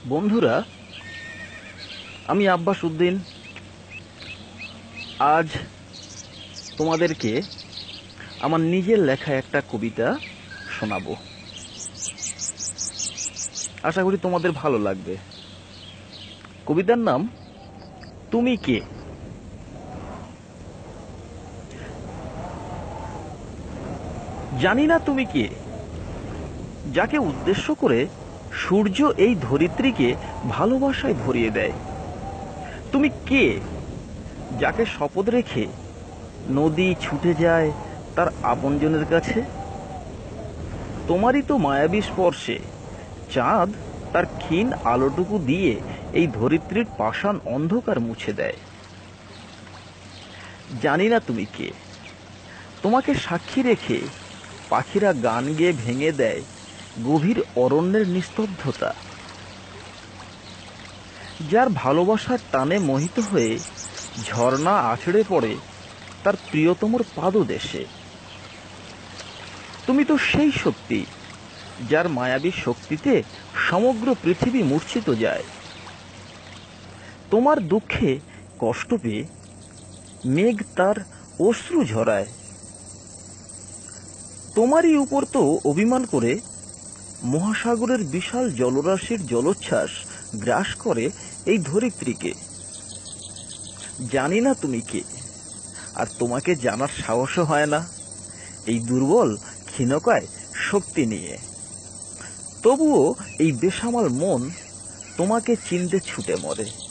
বন্ধুরা, আমি আব্বাস উদ্দিন আজ তোমাদেরকে আমার নিজের লেখা একটা কবিতা শোনাবো। আশা করি তোমাদের ভালো লাগবে। কবিতার নাম তুমি কে। জানি না তুমি কে, যাকে উদ্দেশ্য করে সূর্য এই ধরিত্রীকে ভালোবাসায় ভরিয়ে দেয়। তুমি কে, যাকে শপথ রেখে নদী ছুটে যায় তার আপনজনের কাছে। তোমারই তো মায়াবী স্পর্শে চাঁদ তার ক্ষীণ আলোটুকু দিয়ে এই ধরিত্রীর পাষাণ অন্ধকার মুছে দেয়। জানি না তুমি কে, তোমাকে সাক্ষী রেখে পাখিরা গান গেয়ে ভেঙে দেয় গভীর অরণ্যের নিস্তব্ধতা। যার ভালোবাসার টানে মোহিত হয়ে ঝর্ণা আছড়ে পড়ে তার প্রিয়তমর পাদদেশে। তুমি তো সেই শক্তি, যার মায়াবী শক্তিতে সমগ্র পৃথিবী মূর্ছিত যায়। তোমার দুঃখে কষ্ট পেয়ে মেঘ তার অশ্রু ঝরায়। তোমারই উপর তো অভিমান করে মহাসাগরের বিশাল জলরাশির জলোচ্ছ্বাস গ্রাস করে এই ধরিত্রীকে। জানি না তুমি কে, আর তোমাকে জানার সাহসও হয় না এই দুর্বল ক্ষীণকায় শক্তি নিয়ে। তবুও এই বেসামাল মন তোমাকে চিনতে ছুটে মরে।